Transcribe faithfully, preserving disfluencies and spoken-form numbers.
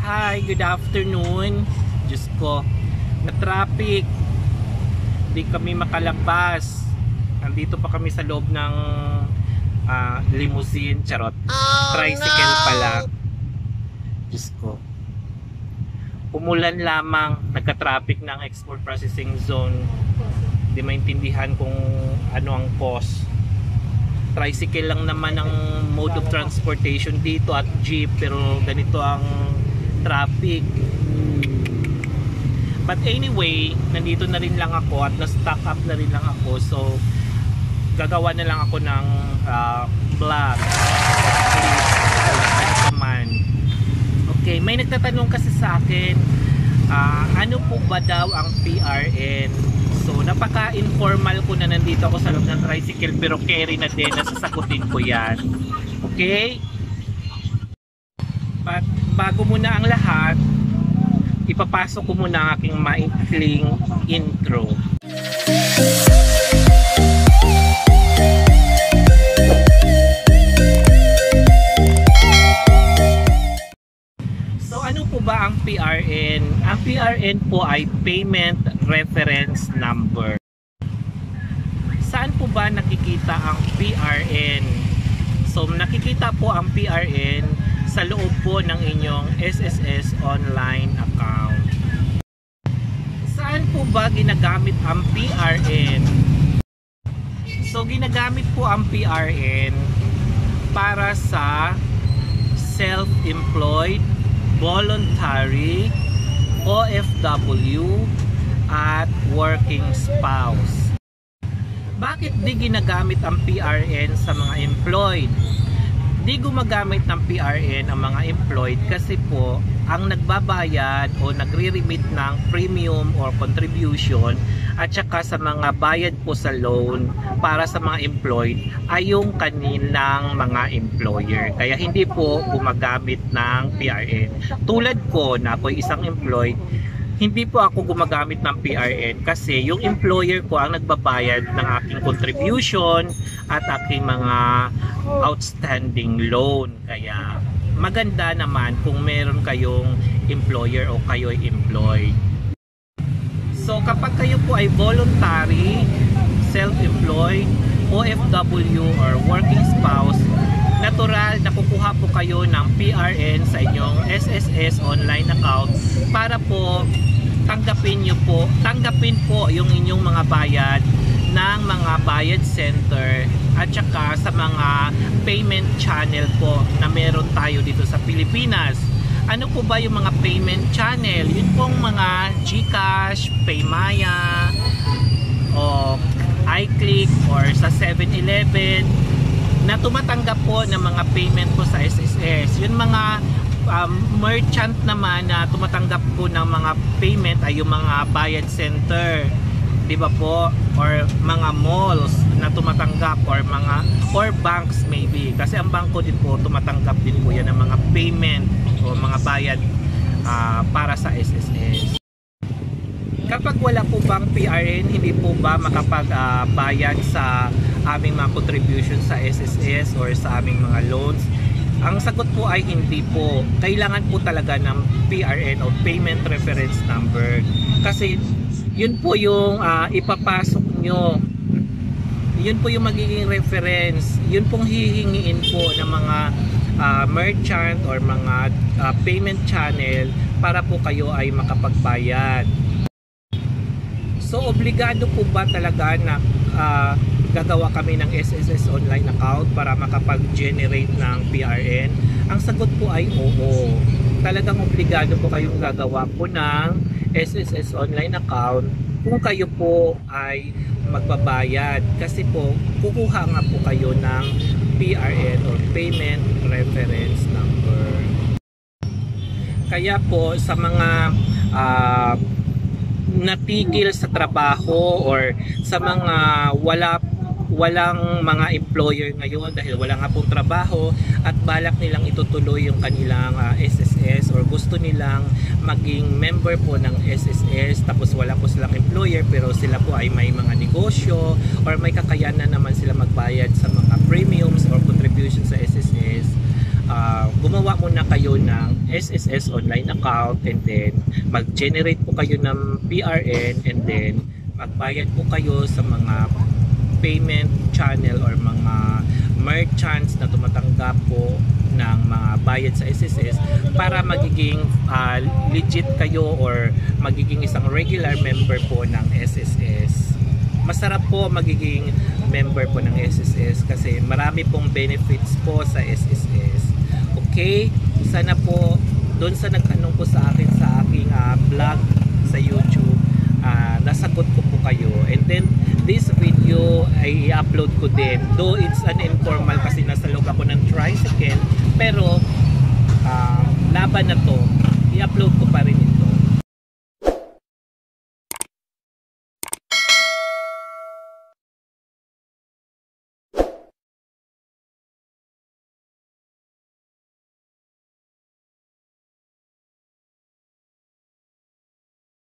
Hi, good afternoon. Diyos ko, na traffic. Hindi kami makalabas. Nandito pa kami sa loob ng uh, limousine. Charot. Oh, Tricycle no. pala. Diyos ko. Umulan lamang. Nagka-traffic ng export processing zone. Hindi maintindihan kung ano ang cause. Tricycle lang naman ang mode of transportation dito at jeep, pero ganito ang traffic. But anyway, nandito na rin lang ako at na-stock up na rin lang ako, so gagawa na lang ako ng uh, vlog. Okay, may nagtatanong kasi sa akin, uh, ano po ba daw ang P R N? So, napaka-informal ko na nandito ako sa loob ng tricycle, pero carry na din, nasasagutin ko yan. Okay? But bago muna ang lahat, ipapasok ko muna ang aking maikling intro. So, ano po ba ang P R N? Ang P R N po ay Payment Reference Number. Saan po ba nakikita ang P R N? So, nakikita po ang P R N sa loob po ng inyong S S S online account. Saan po ba ginagamit ang P R N? So, ginagamit po ang P R N para sa self-employed, voluntary, O F W, at working spouse. Bakit di ginagamit ang P R N sa mga employed? Di gumagamit ng P R N ang mga employed kasi po ang nagbabayad o nagre-remit ng premium or contribution at saka sa mga bayad po sa loan para sa mga employed ay yung kanilang mga employer. Kaya hindi po gumagamit ng P R N. Tulad ko na ako'y isang employed, hindi po ako gumagamit ng P R N kasi yung employer ko ang nagbabayad ng aking contribution at aking mga outstanding loan. Kaya maganda naman kung meron kayong employer o kayo'y employed. So kapag kayo po ay voluntary, self-employed, O F W or working spouse, natural na kukuha po kayo ng P R N sa inyong S S S online account para po tanggapin nyo po, tanggapin po yung inyong mga bayad ng mga bayad center at saka sa mga payment channel po na meron tayo dito sa Pilipinas. Ano po ba yung mga payment channel? Yun pong mga GCash, Paymaya, o iClick or sa seven eleven na tumatanggap po ng mga payment po sa S S S. Yun mga um, merchant naman na tumatanggap po ng mga payment ay yung mga bayad center, di ba po, or mga malls na tumatanggap, or mga or banks maybe, kasi ang bangko din po tumatanggap din po yan ng mga payment o mga bayad uh, para sa S S S. Kapag wala po bang P R N, hindi po ba makapag-bayad uh, sa aming mga contribution sa S S S or sa aming mga loans? Ang sagot po ay hindi po. Kailangan po talaga ng P R N o Payment Reference Number. Kasi yun po yung uh, ipapasok nyo. Yun po yung magiging reference. Yun pong hihingiin po ng mga uh, merchant or mga uh, payment channel para po kayo ay makapagbayad. So, obligado po ba talaga na uh, gagawa kami ng S S S online account para makapag-generate ng P R N? Ang sagot po ay oo. Talagang obligado po kayong gagawa po ng S S S online account kung kayo po ay magbabayad. Kasi po, kukuha nga po kayo ng P R N or Payment Reference Number. Kaya po, sa mga uh, natigil sa trabaho or sa mga wala walang mga employer ngayon dahil wala nga pong trabaho at balak nilang itutuloy yung kanilang uh, S S S or gusto nilang maging member po ng S S S tapos wala po silang employer pero sila po ay may mga negosyo or may kakayanan naman sila magbayad sa mga premiums or contributions sa S S S, uh, gumawa muna kayo ng S S S online account, and then mag-generate po kayo ng P R N, and then magbayad po kayo sa mga payment channel or mga merchants na tumatanggap po ng mga bayad sa S S S para magiging uh, legit kayo or magiging isang regular member po ng S S S. Masarap po magiging member po ng S S S kasi marami pong benefits po sa S S S. Okay? Sana po doon sa nagtanong po sa akin sa aking uh, vlog sa YouTube, uh, nasagot ko po kayo. And then this video ay i-upload ko din. Though it's an informal kasi nasa loob ako ng tricycle, pero uh, laban na to, i-upload ko pa rin ito.